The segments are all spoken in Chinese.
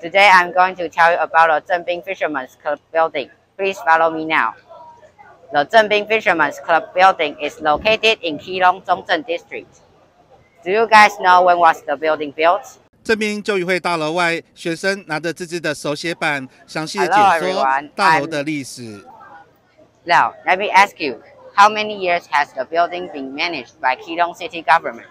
Today I'm going to tell you about the Zhengbing Fisherman's Club building. Please follow me now. The Zhengbing Fisherman's Club building is located in Keelung Zhongzhen District. Do you guys know when was the building built? 这名就议会大楼外，学生拿着自制的手写板，详细的解 Hello 说 everyone. 大楼的历史。 Now, let me ask you, how many years has the building been managed by Keelung City government?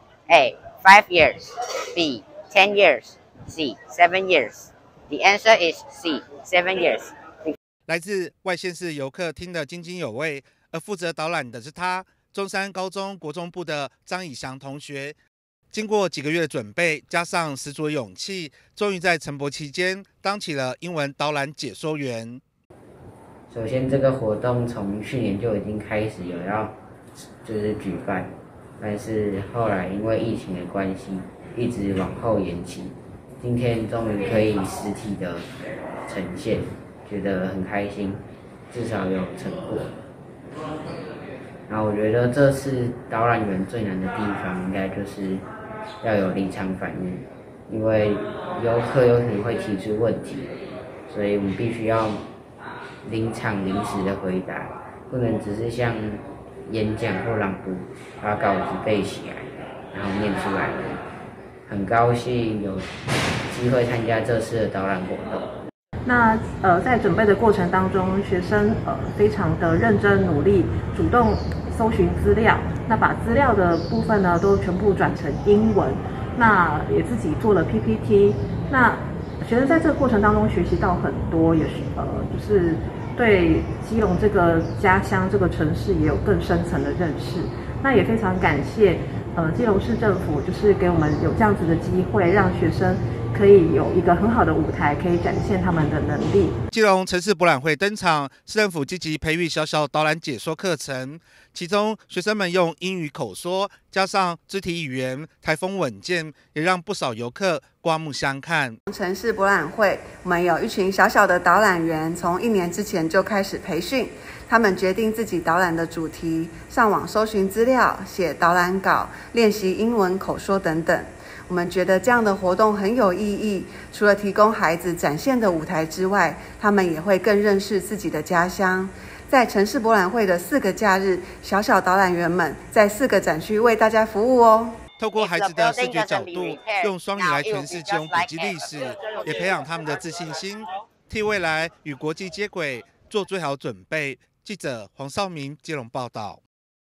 A. 5 years. B. 10 years. C. 7 years. The answer is C. 7 years. 来自外县市游客听得津津有味，而负责导览的是他，中山高中国中部的张以翔同学。经过几个月的准备，加上十足的勇气，终于在晨勃期间当起了英文导览解说员。 首先，这个活动从去年就已经开始有要举办，但是后来因为疫情的关系，一直往后延期。今天终于可以实体的呈现，觉得很开心，至少有成果。然后我觉得这次导览员最难的地方，应该就是要有临场反应，因为游客有可能会提出问题，所以我们必须要临场临时的回答，不能只是像演讲或朗读，把稿子背起来，然后念出来。很高兴有机会参加这次的导览活动。 那在准备的过程当中，学生非常的认真努力，主动搜寻资料，那把资料的部分呢都全部转成英文，那也自己做了 PPT。那学生在这个过程当中学习到很多，也是就是对基隆这个家乡这个城市也有更深层的认识。那也非常感谢基隆市政府，就是给我们有这样子的机会，让学生可以有一个很好的舞台，可以展现他们的能力。 基隆城市博览会登场，市政府积极培育小小导览解说课程，其中学生们用英语口说，加上肢体语言，台风稳健，也让不少游客刮目相看。 城市博览会，我们有一群小小的导览员，从1年之前就开始培训，他们决定自己导览的主题，上网搜寻资料，写导览稿，练习英文口说等等。我们觉得这样的活动很有意义，除了提供孩子展现的舞台之外，他们也会更认识自己的家乡。在城市博览会的4个假日，小小导览员们在4个展区为大家服务哦。 透过孩子的视觉角度，用双语来诠释基隆古迹历史，也培养他们的自信心，替未来与国际接轨做最好准备。记者黄少明基隆报道。